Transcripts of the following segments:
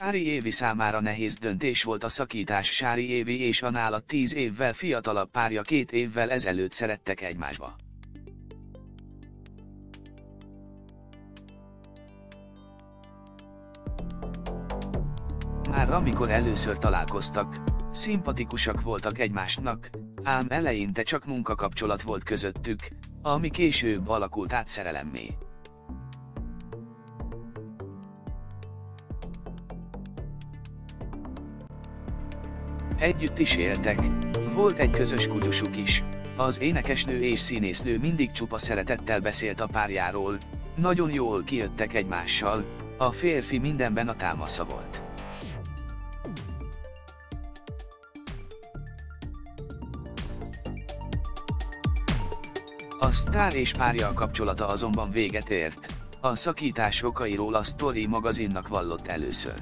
Sári Évi számára nehéz döntés volt a szakítás. Sári Évi és a nála 10 évvel fiatalabb párja 2 évvel ezelőtt szerettek egymásba. Már amikor először találkoztak, szimpatikusak voltak egymásnak, ám eleinte csak munkakapcsolat volt közöttük, ami később alakult át szerelemmé. Együtt is éltek, volt egy közös kutyusuk is. Az énekesnő és színésznő mindig csupa szeretettel beszélt a párjáról, nagyon jól kijöttek egymással, a férfi mindenben a támasza volt. A sztár és párja kapcsolata azonban véget ért, a szakítás okairól a Story magazinnak vallott először.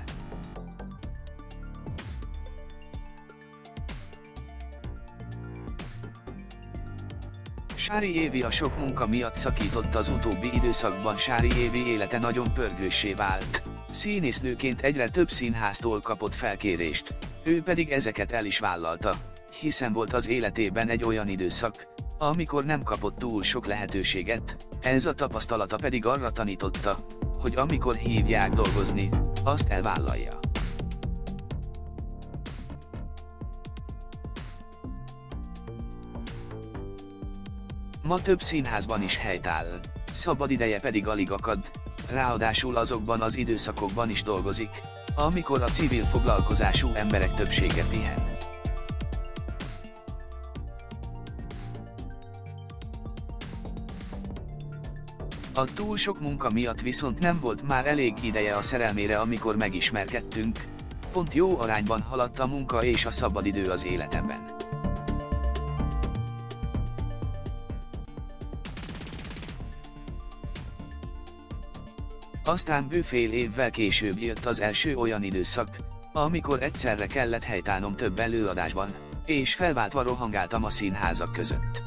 Sári Évi a sok munka miatt szakított az utóbbi időszakban. Sári Évi élete nagyon pörgőssé vált, színésznőként egyre több színháztól kapott felkérést, ő pedig ezeket el is vállalta, hiszen volt az életében egy olyan időszak, amikor nem kapott túl sok lehetőséget, ez a tapasztalata pedig arra tanította, hogy amikor hívják dolgozni, azt elvállalja. Ma több színházban is helytáll, szabadideje pedig alig akad, ráadásul azokban az időszakokban is dolgozik, amikor a civil foglalkozású emberek többsége pihen. A túl sok munka miatt viszont nem volt már elég ideje a szerelmére, amikor megismerkedtünk, pont jó arányban haladt a munka és a szabadidő az életemben. Aztán bő fél évvel később jött az első olyan időszak, amikor egyszerre kellett helytállnom több előadásban, és felváltva rohangáltam a színházak között.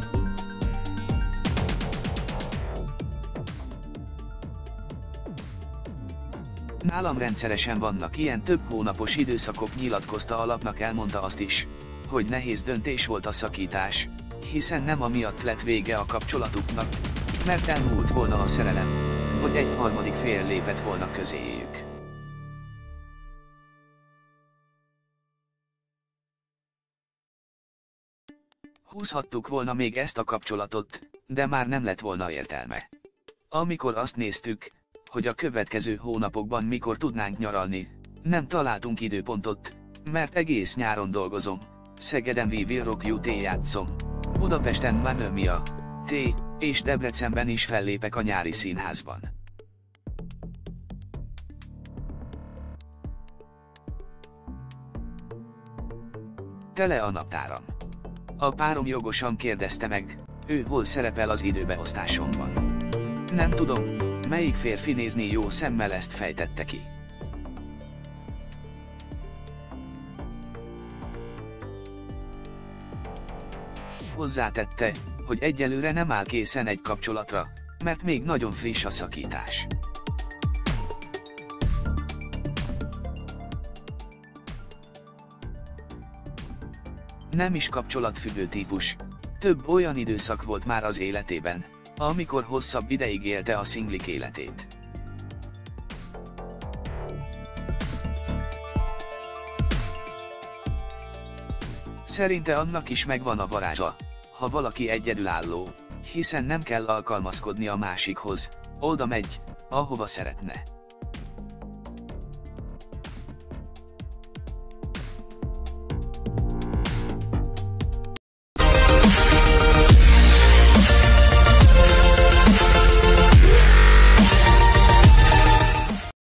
Nálam rendszeresen vannak ilyen több hónapos időszakok, nyilatkozta a lapnak. Elmondta azt is, hogy nehéz döntés volt a szakítás, hiszen nem amiatt lett vége a kapcsolatuknak, mert elmúlt volna a szerelem, vagy egy harmadik fél lépett volna közéjük. Húzhattuk volna még ezt a kapcsolatot, de már nem lett volna értelme. Amikor azt néztük, hogy a következő hónapokban mikor tudnánk nyaralni, nem találtunk időpontot, mert egész nyáron dolgozom, Szegeden We Will Rock You-t játszom, Budapesten Mamma Mia! T. és Debrecenben is fellépek a nyári színházban. Tele a naptáram. A párom jogosan kérdezte meg, ő hol szerepel az időbeosztásomban. Nem tudom, melyik férfi nézni jó szemmel, ezt fejtette ki. Hozzátette, hogy egyelőre nem áll készen egy kapcsolatra, mert még nagyon friss a szakítás. Nem is kapcsolatfüggő típus, több olyan időszak volt már az életében, amikor hosszabb ideig élte a szinglik életét. Szerinte annak is megvan a varázsa, ha valaki egyedülálló, hiszen nem kell alkalmazkodni a másikhoz, oda megy, ahova szeretne.